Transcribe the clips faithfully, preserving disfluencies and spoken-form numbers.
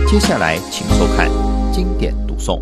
接下来请收看经典读诵。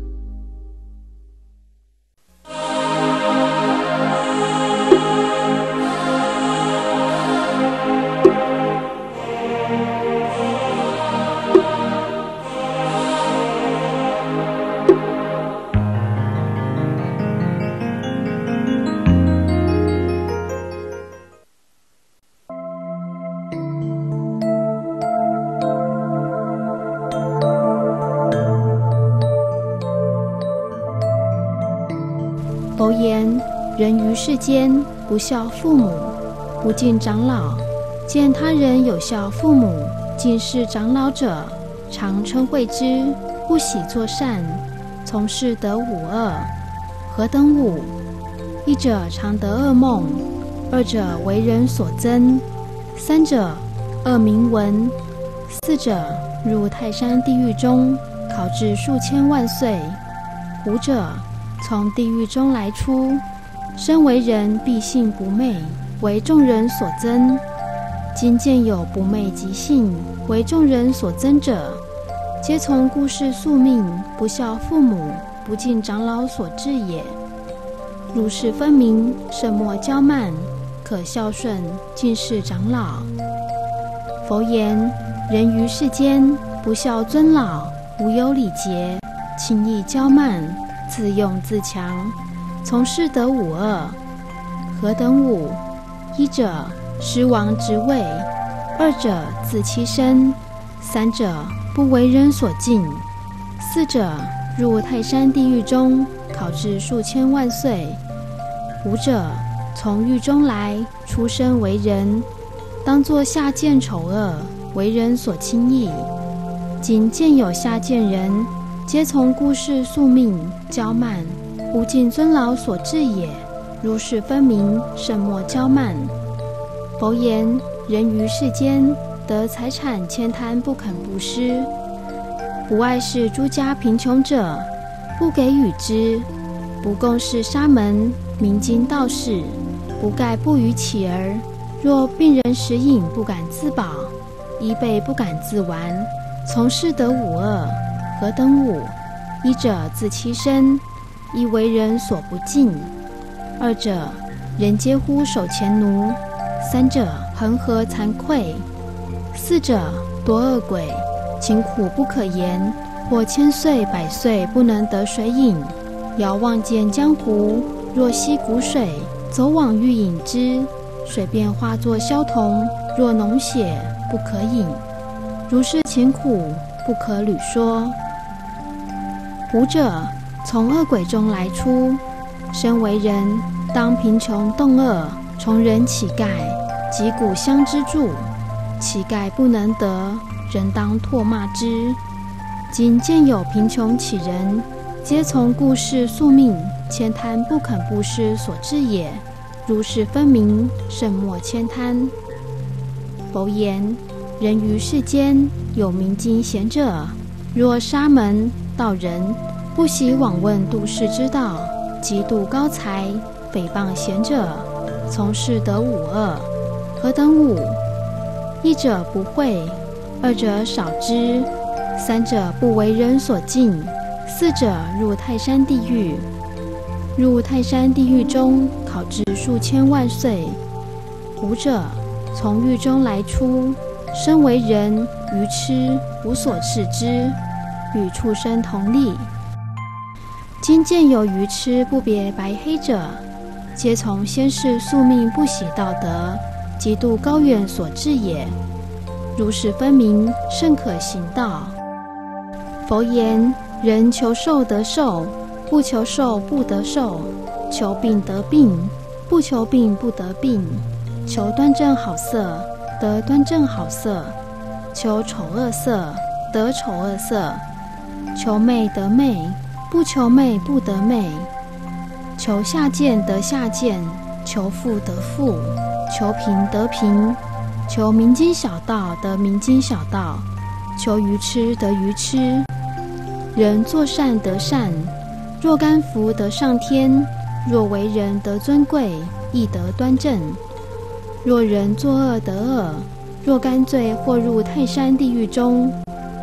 佛言：人于世间，不孝父母，不敬长老。见他人有孝父母、敬事长老者，常称谓之，不喜作善，从事得五恶。何等五？一者常得噩梦，二者为人所憎，三者恶名闻，四者入泰山地狱中，考至数千万岁，五者从地狱中来出，身为人必性不昧，为众人所憎。今见有不昧及性，为众人所憎者，皆从故世宿命，不孝父母，不敬长老所致也。如是分明，慎莫骄慢，可孝顺敬事长老。佛言：人于世间，不孝尊老，无有礼节，轻易骄慢，自用自强，从事得五恶。何等五？一者失亡职位，二者自欺身，三者不为人所敬，四者入泰山地狱中，考至数千万岁，五者从狱中来，出生为人，当作下贱丑恶，为人所轻易。今见有下贱人，皆从故世宿命，骄慢，不敬尊老所致也。如是分明，慎莫骄慢。佛言：人于世间，得财产千贪，不肯布施，不爱视诸家贫穷者，不给予之；不共事沙门、明经道士，不盖不于乞儿。若病人食饮，不敢自保，衣被不敢自完，从事得五恶。何等五？一者自欺身，亦为人所不敬；二者人皆呼手前奴；三者恒河惭愧；四者多恶鬼，勤苦不可言，或千岁百岁不能得水饮。遥望见江湖，若溪谷水，走往欲饮之，水便化作消铜，若脓血，不可饮。如是勤苦，不可履说。五者从恶鬼中来出，身为人，当贫穷冻饿，从人乞丐，击鼓相之助，乞丐不能得，人当唾骂之。今见有贫穷乞人，皆从故世宿命，千贪不肯布施所致也。如是分明，慎莫谦贪。佛言：人于世间，有明经贤者，若沙门、道人，不喜往问度世之道，嫉妒高才，诽谤贤者，从事得五恶。何等五？一者不会，二者少知，三者不为人所敬，四者入泰山地狱。入泰山地狱中，考至数千万岁。五者从狱中来出，身为人，愚痴，无所事之，与畜生同立。今见有愚痴不别白黑者，皆从先世宿命不喜道德，嫉妒高远所致也。如是分明，甚可行道。佛言：人求寿得寿，不求寿不得寿；求病得病，不求病不得病；求端正好色，得端正好色；求丑恶色，得丑恶色；求媚得媚，不求媚不得媚；求下贱得下贱，求富得富；求贫得贫；求明经小道得明经小道；求愚痴得愚痴。人作善得善，若甘福得上天；若为人得尊贵，亦得端正。若人作恶得恶，若甘罪或入泰山地狱中。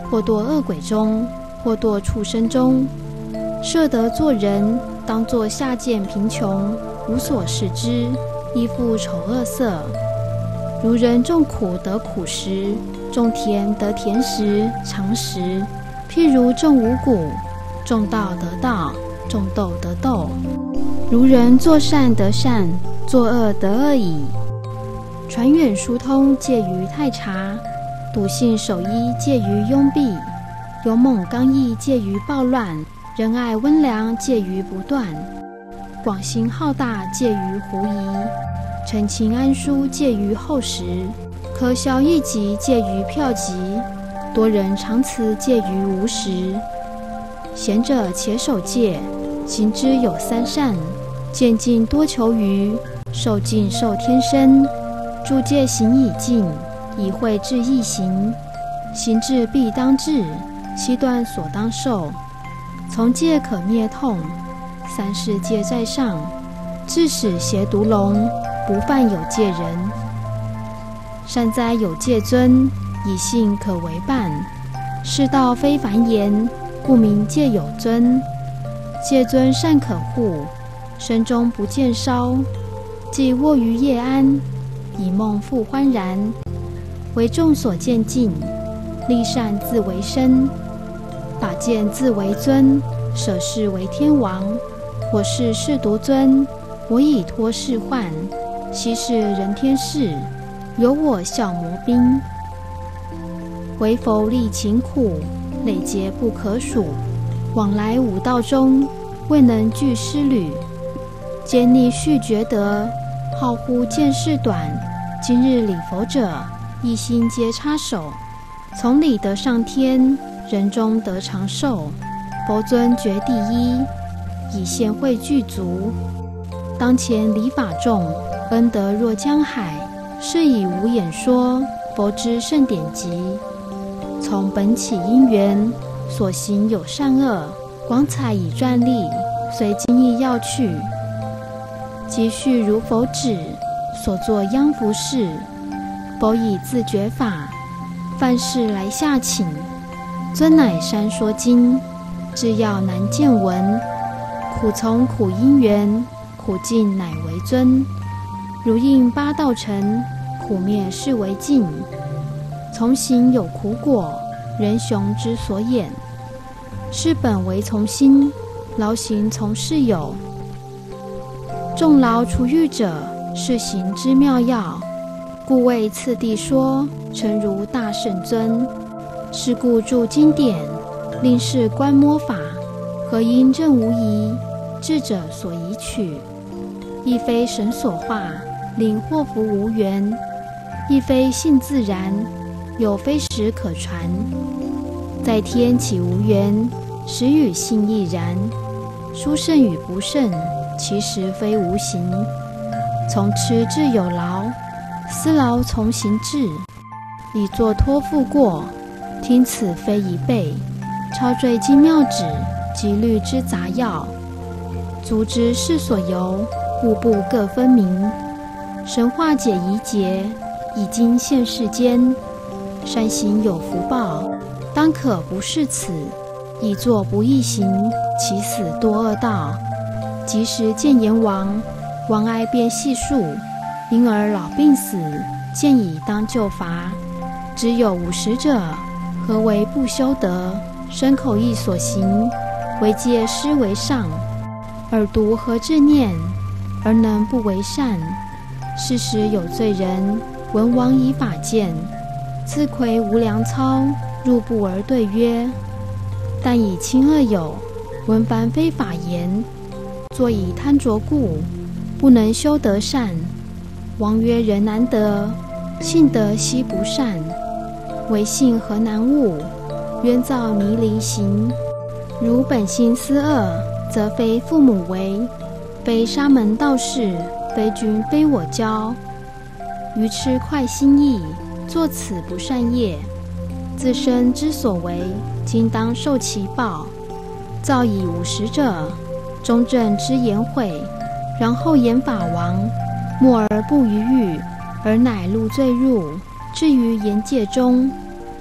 或堕恶鬼中，或堕畜生中。设得做人，当作下贱贫穷，无所事之，亦复丑恶色。如人种苦得苦食，种田得甜食常食。譬如种五谷，种稻得稻，种豆得豆。如人作善得善，作恶得恶矣。传远疏通介于太察，笃信守一介于拥蔽，勇猛刚毅介于暴乱，仁爱温良介于不断，广心浩大介于狐疑，澄清安舒介于厚实，可消疫疾介于票疾，多人长辞介于无实。贤者且守戒，行之有三善：见尽多求余，受尽受天生。诸戒行已尽，以慧智易行。行至必当至，七断所当受。从戒可灭痛，三世戒在上，致使邪毒龙，不犯有戒人。善哉有戒尊，以信可为伴。世道非凡言，故名戒有尊。戒尊善可护，身中不见烧。既卧于夜安，以梦复欢然。为众所见尽，立善自为身。把剑自为尊，舍事为天王。我是世独尊，我以托世患。昔是人天事，有我效魔兵。为否历勤苦，累劫不可数。往来五道中，未能具师旅。皆逆续觉得，好乎见事短。今日礼佛者，一心皆插手。从礼得上天，人中得长寿。佛尊觉第一，以现慧具足。当前礼法众，恩德若江海。是以无眼说，佛之圣典籍。从本起因缘，所行有善恶，广采以专利，随经义要去。即续如佛旨，所作央服事。佛以自觉法，犯事来下请。尊乃山说经，至要难见闻。苦从苦因缘，苦尽乃为尊。如应八道尘，苦灭是为尽。从行有苦果，人雄之所掩。是本为从心，劳行从事有。众劳除欲者，是行之妙要。故为次第说，诚如大圣尊。是故著经典，令是观摩法。何因正无疑，智者所宜取。亦非神所化，令祸福无缘。亦非性自然，有非时可传。在天岂无缘，时与性亦然。殊胜与不胜，其实非无形。从吃至有劳，思劳从行至。以作托付过，听此非一倍。超坠精妙旨，即律之杂要。足知事所由，物部各分明。神化解疑结，以今现世间。善行有福报，当可不是此。以作不义行，其死多恶道。及时见阎王，王哀便细数。因而老病死，见已当就罚。只有五十者，何为不修德？身口意所行，为戒施为上。耳读何至念，而能不为善？是时有罪人，闻王以法见，自愧无良操，入部而对曰：但以轻恶友，闻凡非法言，作以贪着故，不能修德善。王曰：人难得，性德悉不善。唯性何难悟？冤造迷离行。如本心思恶，则非父母为，非沙门道士，非君非我教。愚痴快心意，作此不善业。自身之所为，今当受其报。造以五十者，中正之言悔，然后言法王，默而不逾矩，而乃入罪入，至于言戒中。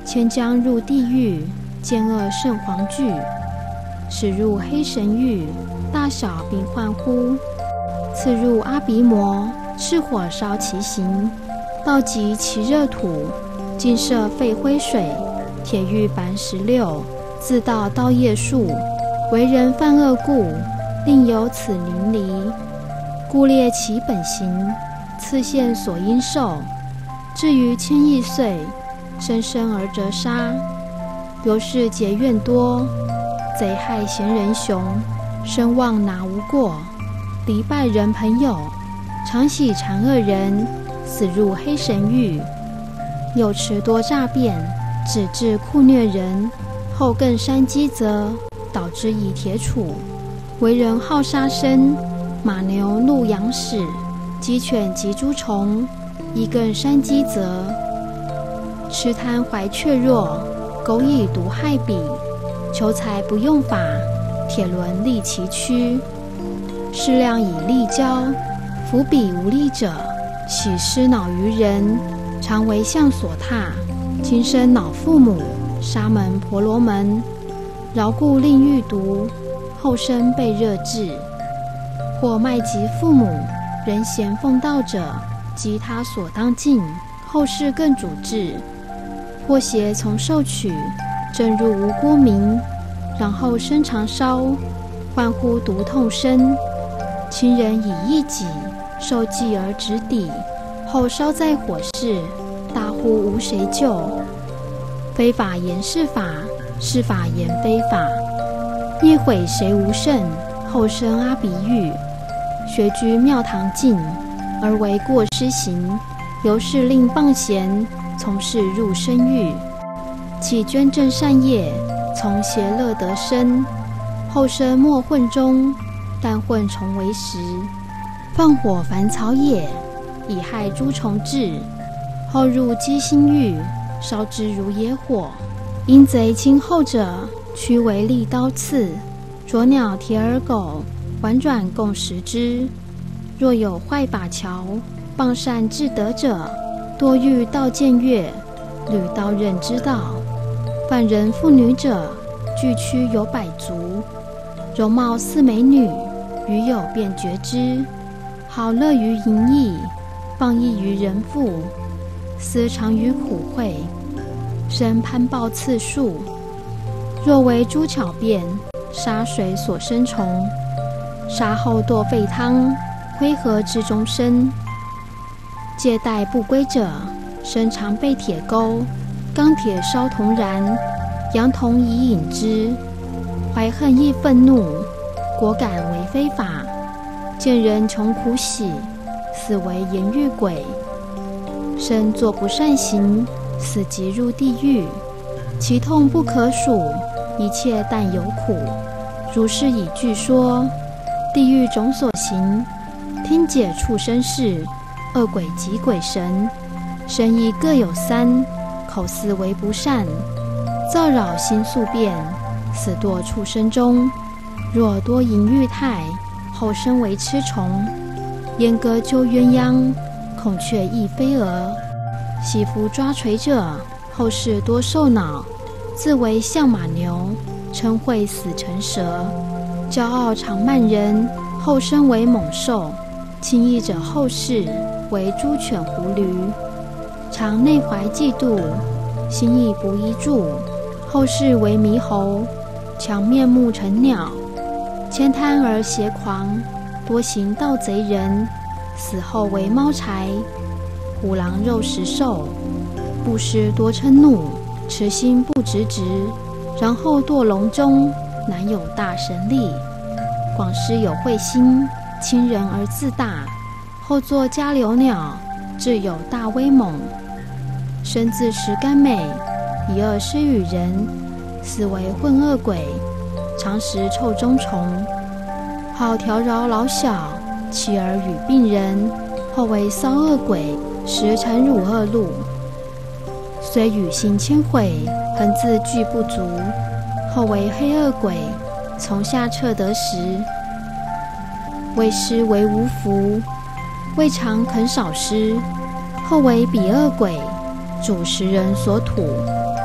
迁将入地狱，见恶甚惶惧，使入黑神狱，大小并患乎？次入阿鼻魔，赤火烧其形，道及其热土，尽摄沸灰水，铁玉板石榴，自道刀叶树，为人犯恶故，另有此淋漓，故列其本形，次现所应受。至于千亿岁，生生而折杀，由是结怨多，贼害贤人雄，身忘哪无过？离败人朋友，常喜谗恶人，死入黑神狱。有持多诈辩，只致酷虐人，后更山鸡则，导之以铁杵。为人好杀生，马牛鹿羊豕，鸡犬及诸虫，亦更山鸡则。痴贪怀怯弱，苟以毒害彼，求财不用法，铁轮利其躯。适量以利交，夫彼无利者，喜失恼于人，常为相所踏。今生恼父母，沙门婆罗门，饶故令欲毒，后生被热炙。或卖及父母，人贤奉道者，及他所当尽，后世更主治。或邪从受取，正入无辜名，然后身长烧，患乎毒痛身。亲人以一己受计而直抵，后烧在火势，大呼无谁救。非法言是法，是法言非法，业毁谁无胜？后生阿鼻狱，学居庙堂境，而为过失行，由是令谤贤，从事入生狱。其捐正善业，从邪乐得生，后生莫混中，但混虫为食，放火凡草也，以害诸虫豸。后入鸡心狱，烧之如野火。因贼轻后者，屈为利刀刺；啄鸟铁耳狗，婉转共食之。若有坏法桥，谤善至德者，多遇道见月，履刀刃之道。犯人妇女者，俱屈有百足。容貌似美女，余有便觉之。好乐于淫逸，放逸于人妇，思常于苦秽，生攀抱次数。若为诸巧辩，杀水所生虫，杀后堕沸汤，灰河之中生。借贷不归者，身常被铁钩，钢铁烧铜燃，阳铜以引之。怀恨亦愤怒，果敢为非法。见人穷苦喜，死为盐狱鬼。生作不善行，死即入地狱。其痛不可数，一切但有苦。如是以句说，地狱种所行，听解畜生事，恶鬼及鬼神，身意各有三，口思为不善，造扰心宿变，死堕畜生中。若多淫欲态，后生为螭虫。阉割鸠鸳鸯，孔雀亦飞蛾。喜服抓锤者，后世多受恼，自为象马牛，嗔恚死成蛇。骄傲常慢人，后生为猛兽。轻易者后世为猪犬狐驴。常内怀嫉妒，心意不依住，后世为猕猴。强面目成鸟，悭贪而邪狂，多行盗贼人，死后为猫豺。虎狼肉食兽，不施多嗔怒，持心不直直，然后堕笼中，难有大神力。广施有慧心，亲人而自大，后作迦留鸟，自有大威猛。身自食甘美，以恶施与人，死为混恶鬼，常食臭中虫。好调饶老小，妻儿与病人，后为骚恶鬼，食产乳恶露。虽与行千悔，恒自具不足，后为黑恶鬼，从下彻得食。为施为无福，未尝肯少施，后为彼恶鬼，主食人所吐。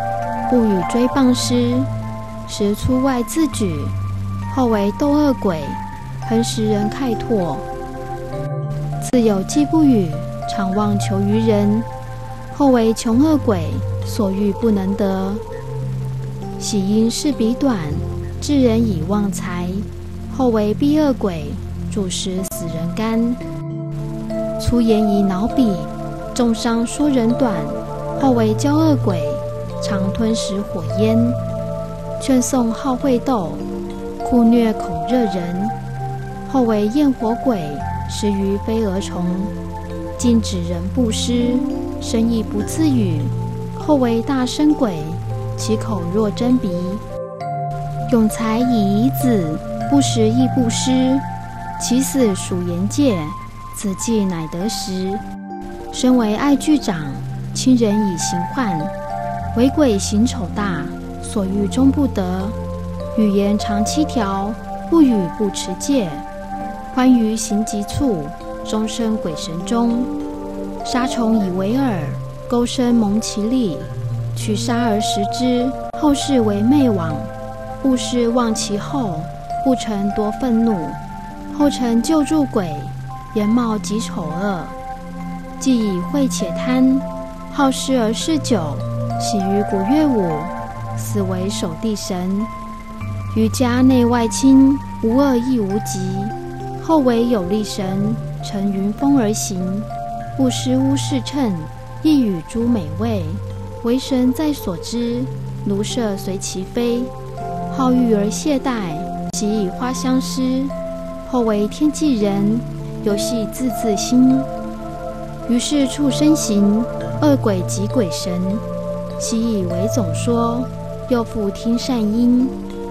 不与追谤师，时出外自举，后为斗恶鬼，恒使人慨拓。自有既不语，常妄求于人，后为穷恶鬼，所欲不能得。喜因事彼短，致人以忘财，后为逼恶鬼，主食死人肝。粗言以恼彼，重伤说人短，后为骄恶鬼，常吞食火焰。劝颂好会斗，酷虐恐热人，后为焰火鬼，食于飞蛾虫。禁止人布施，生意不自语，后为大声鬼，其口若针鼻。永财以遗子，不食亦不施，其死属言戒，子继乃得食。身为爱具长，亲人以行患，为鬼行丑大，所欲终不得。语言长七条，不语不持戒，欢愉行急促，终生鬼神中。杀虫以为饵，钩身蒙其利，取杀而食之，后世为媚网。布施忘其后，不成多愤怒，后成救助鬼，颜貌极丑恶。既以慧且贪，好施而嗜酒，喜于古乐舞，死为守地神。于家内外亲，无恶亦无极，后为有力神，乘云风而行。不施巫侍称，亦与诸美味，为神在所知，庐舍随其飞。好欲而懈怠，喜以花相施，后为天际人，游戏自自心。于是畜生行，恶鬼及鬼神，习以为总说，又复听善音。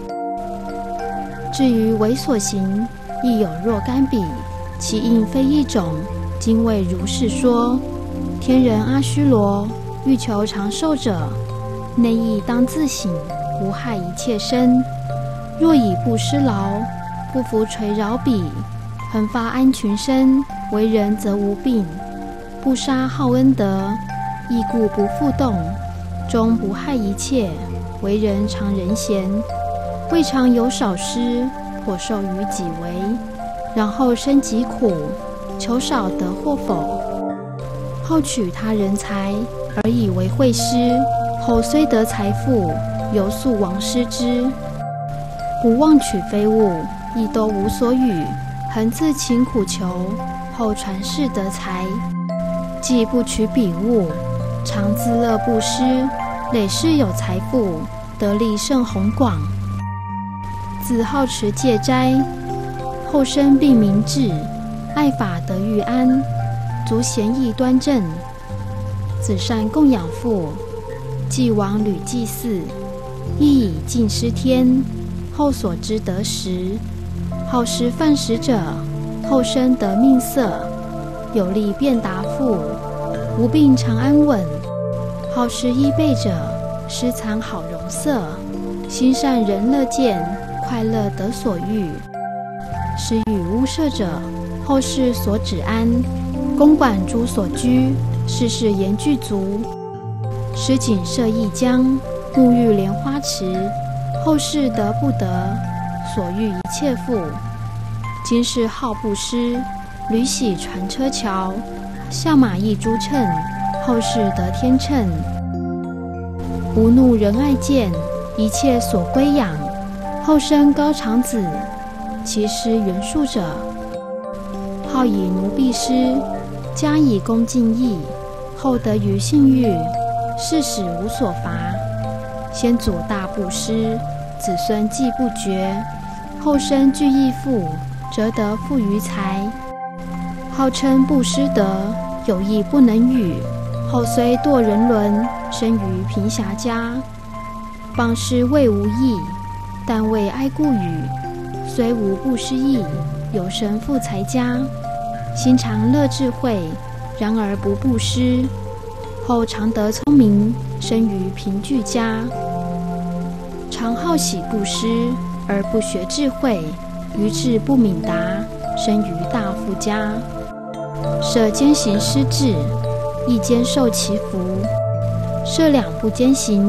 至于为所行，亦有若干比，其应非一种。今为如是说。天人阿须罗，欲求长寿者，内意当自省，无害一切身。若以不施劳，不服垂饶彼，恒发安群身，为人则无病。不杀好恩德，亦故不复动，终不害一切，为人常人贤。未尝有少施，颇受于己为，然后生疾苦，求少得或否。好取他人财，而以为惠施，后虽得财富，犹诉亡失之。不忘取非物，亦都无所与，恒自勤苦求，后传世得财。既不取彼物，常自乐不施，累世有财富，得利甚宏广。自好持戒斋，后生并明志，爱法得欲安，足贤义端正。子善供养父，既往屡祭祀，亦以敬施天，后所知得食。好食饭食者，后生得命色，有力便达富，无病常安稳。好食衣被者，施藏好容色，心善人乐见，快乐得所欲。施与屋舍者，后世所指安，公馆诸所居，事事言具足。施锦设一江，沐浴莲花池，后世得不得，所欲一切富。今世好布施，屡喜传车桥，下马一株称，后世得天秤。无怒仁爱见，一切所归养，后生高长子，其师原术者。好以奴婢施，加以恭敬意，后得于性欲，世始无所乏。先祖大布施，子孙既不绝，后生具义富，则得富于财。号称布施德，有意不能语，后虽堕人伦，生于贫狭家。谤施未无益，但为哀故语，虽无布施意，有生富财家。心常乐智慧，然而不布施，后常得聪明，生于贫具家。常好喜布施，而不学智慧，于智不敏达，生于大富家。舍兼行施智，亦兼受其福。舍两不兼行，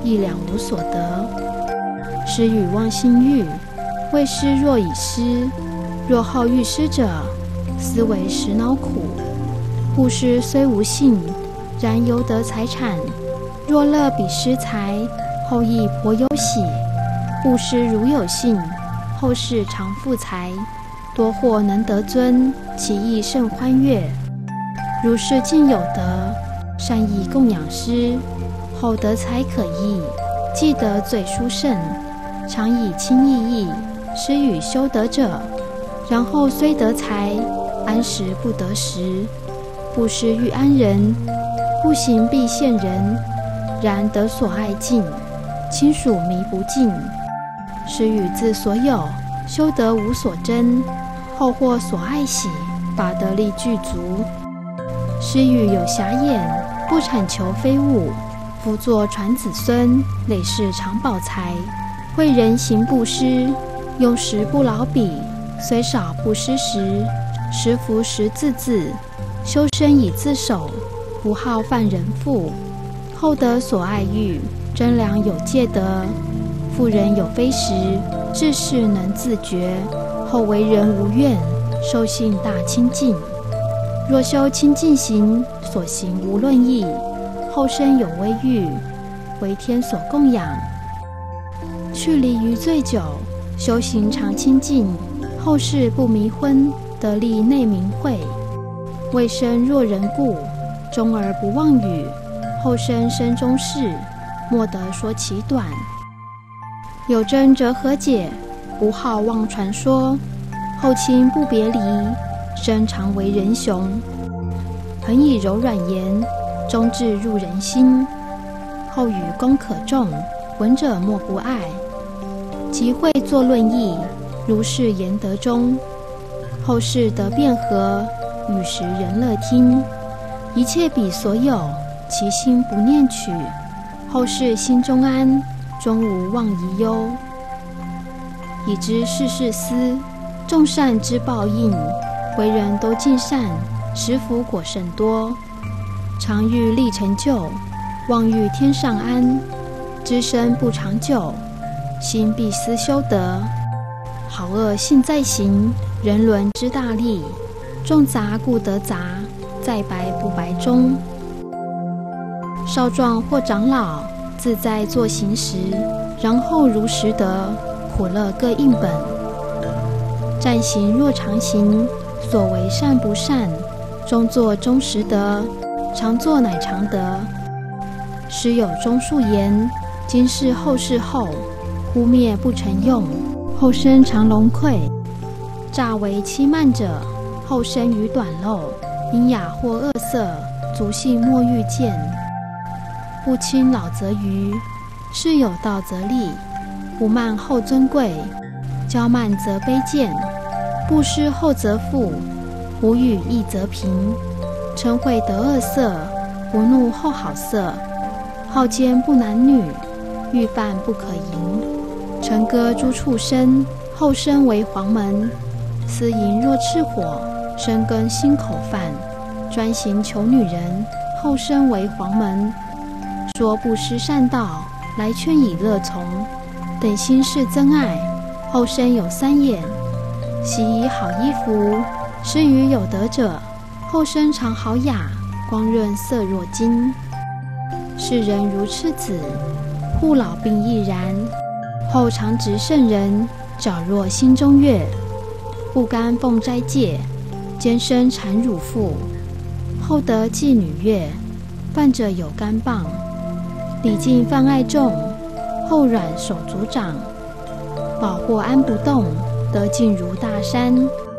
亦两无所得。施与忘心欲，为施若已失，若后欲施者，斯为实恼苦。布施虽无信，然犹得财产。若乐彼施财，后亦颇忧喜。布施如有信，后世常富财，多或能得尊，其意甚欢悦。如是尽有德，善意供养施，后得财可益，既得最殊胜，常以轻易意施与修德者。然后虽得财，安时不得时。布施欲安人，不行必现人。然得所爱尽，亲属迷不尽。施与自所有，修得无所争，后获所爱喜，把得力具足。施与有暇眼，不产求非物，夫作传子孙，累世常保财。惠人行布施，用时不劳彼，虽少不失时，时福时自自。修身以自守，不好犯人富。后得所爱欲，真良有戒德。妇人有非时，治事能自觉。后为人无怨，受性大清净。若修清净行，所行无论义。后生有微欲，为天所供养。去离于醉酒，修行常清净。后世不迷昏，得力内明慧。未生若人故，终而不忘语。后生生中事，莫得说其短。有真则和解，无好妄传说。后亲不别离，身常为人雄。恒以柔软言，终至入人心。后语功可重，闻者莫不爱。即会作论议，如是言德中。后世得辩和，语时人乐听。一切彼所有，其心不念取。后世心中安，终无妄疑忧。已知世事思，众善之报应。为人都尽善，实福果甚多。常欲立成就，望欲天上安。知身不长久，心必思修德。好恶性在行，人伦之大利。众杂故得杂，在白不白中。少壮或长老，自在作行时，然后如实得，苦乐各应本。暂行若常行，所为善不善，终作终实得，常作乃常得。时有中数言，今世后世后，忽灭不成用，后生常龙溃。诈为欺慢者，后生于短陋，因雅或恶色，足性莫欲见。不亲老则愚，事有道则立。不慢后尊贵，骄慢则卑贱。不施后则富，无语亦则贫。嗔恚得恶色，不怒后好色。好奸不男女，欲犯不可淫。陈歌诸畜生，后生为黄门。私淫若炽火，深耕心口犯。专行求女人，后生为黄门。说不施善道，来劝以乐从。等心是增爱，后生有三眼。习以好衣服，施于有德者，后生常好雅，光润色若金。世人如赤子，护老病亦然。后常值圣人，皎若心中月。不甘奉斋戒，坚身产乳妇。后得妓女乐，犯者有干棒。礼敬犯爱众，后软手足长。保或安不动，得尽如大山。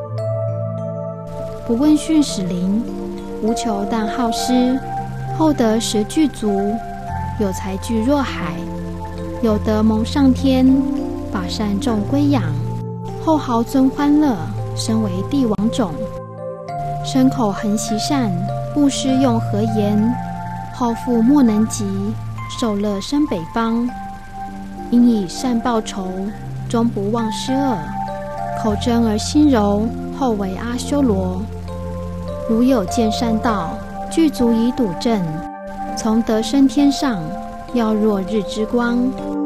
不问训使灵，无求但好施。后得时具足，有才具若海。有德蒙上天，把善众归养。后豪尊欢乐，身为帝王种。身口恒习善，布施用和言。后富莫能及，受乐生北方。因以善报仇，终不忘施恶。口真而心柔，后为阿修罗。如有见善道，具足以笃正。从得生天上， 要若日之光。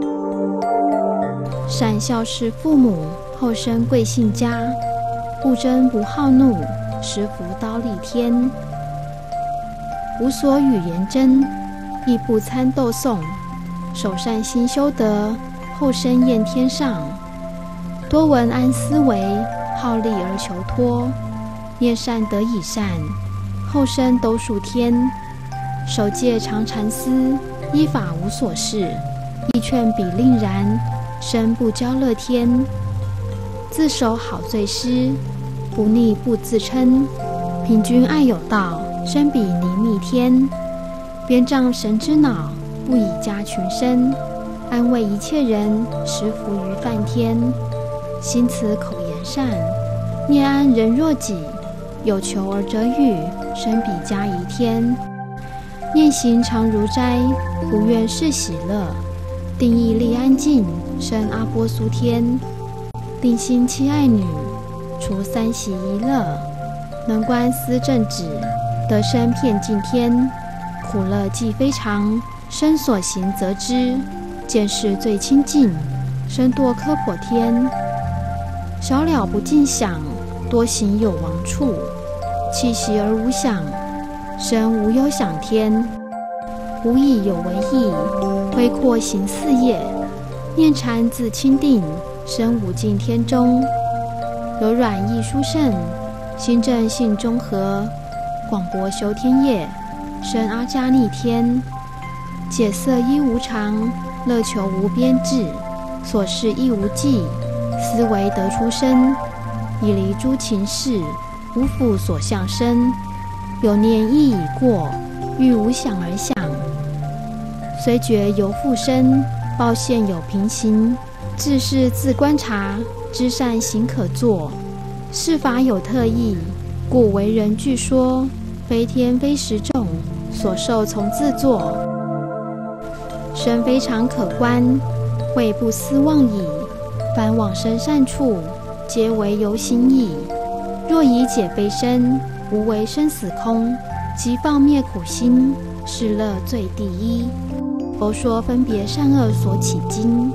善孝事父母，后生贵姓家。不争不好怒，实福刀立天。无所与言争，亦不参斗颂。首善心修德，后生厌天上。多闻安思维，好利而求托。念善得以善，后生都属天。守戒常禅思，依法无所事。亦劝彼令然，身不骄乐天。自守好罪师，不逆不自称。平均爱有道，身比泥密天。鞭仗神之脑，不以家群身。安慰一切人，实福于梵天。心慈口言善，念安人若己。有求而得遇，身比家宜天。念行常如斋，不愿是喜乐。定义立安静，生阿波苏天。定心妻爱女，除三喜一乐。能观思正直，得生遍尽天。苦乐既非常，身所行则知。见事最清净，身堕科婆天。少了不尽想，多行有亡处。气息而无想，身无有想天。无以有为意，挥阔行四业。念禅自清定，身无尽天中。柔软易殊胜，心正性中和。广博修天业，生阿迦逆天。解色亦无常，乐求无边至。所事亦无际，思维得出身。以离诸情事，无复所向生。有念亦已过，欲无想而想。虽觉犹复生，报现有平行。自是自观察，知善行可作。事法有特异，故为人据说。非天非时众，所受从自作。身非常可观，会不思妄矣。凡往生善处，皆为由行矣。若以解悲身，无为生死空。即放灭苦心，是乐最第一。佛说分别善恶所起经。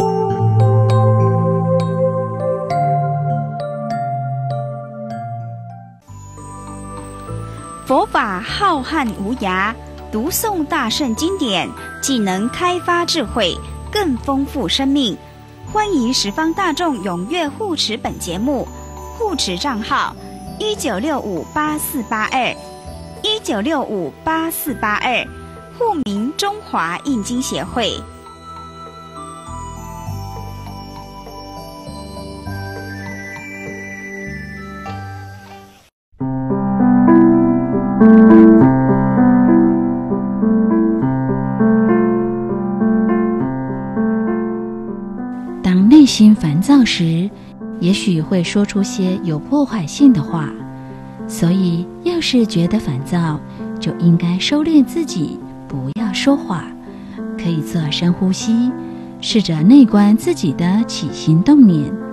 佛法浩瀚无涯，读诵大圣经典，既能开发智慧，更丰富生命。欢迎十方大众踊跃护持本节目，护持账号一九六五八四八二一九六五八四八二，户名中华印经协会。 当内心烦躁时，也许会说出些有破坏性的话，所以要是觉得烦躁，就应该收敛自己，不要说话。可以做深呼吸，试着内观自己的起心动念。